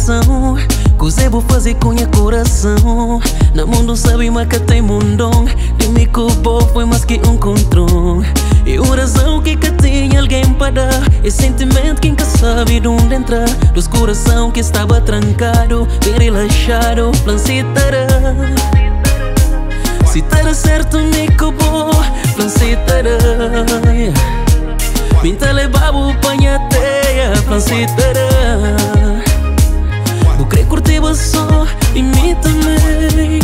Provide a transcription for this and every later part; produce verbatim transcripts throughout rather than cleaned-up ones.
coração. Coisa vou fazer com minha coração. Na mundo sabe mas que tem mundão. De mim que o povo foi mais que um controle. E o razão que que tem alguém para dar. E sentimento que nunca sabe de onde entrar. Dos coração que estava trancado, bem relaxado, flancitará. Se tá certo me cobo, flancitará. Pinta levava o panhateia, flancitará. Vou querer curtir você e me também.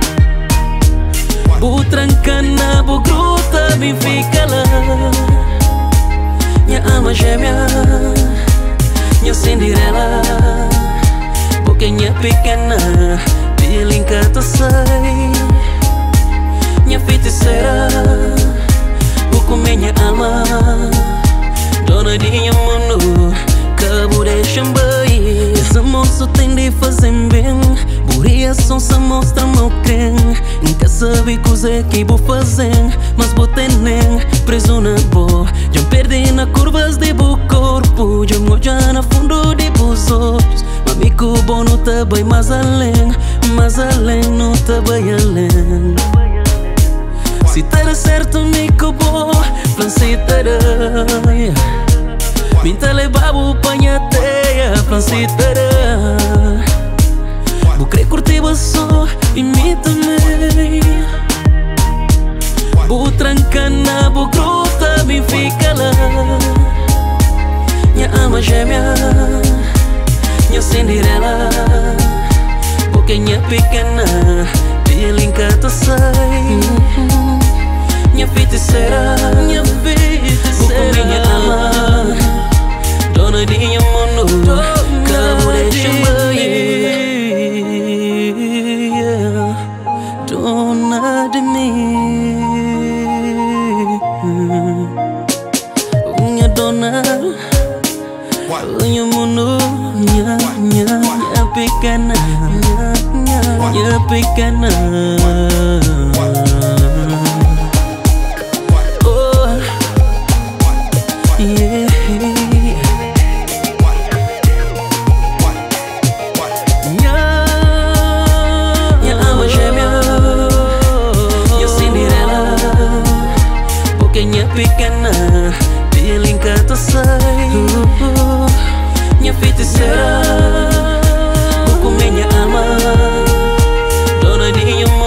Vou trancar na vou gruta, me fica lá. Minha ama gêmea, minha Cinderela. Porque minha pequena, feeling que tu sai. Minha feiticeira, vou comer minha alma. Dona de minha mundo, cabo deixa bem. Esse moço tem de fazer bem. Buria só se mostra meu quem. Nunca sabe coisa que vou fazer. Mas vou ter nem preso na boa. Já perdi na curvas de bo corpo. Já moja na fundo de bos olhos. Mami que o bom não tá bem mais além. Mais além, não tá bem além. Se tá certo me cobo, flancitará. Pinta levava o panhateia, flancitará. Vou querer curtir você e me também. Vou trancar na vou gruta, me fica lá. Minha ama gêmea, minha Cinderela. Porque minha pequena, feeling que tu sai. Minha feiticeira, minha feiticeira. Vou minha alma, dona de minha mundo, cabo deixa bem. Dona de mim, minha dona, minha mundo, minha, minha, minha pequena, minha, minha pequena. Oh, yeah. Pequena, feeling que tu sai. Minha feiticeira, vou comer minha alma. Dona de minha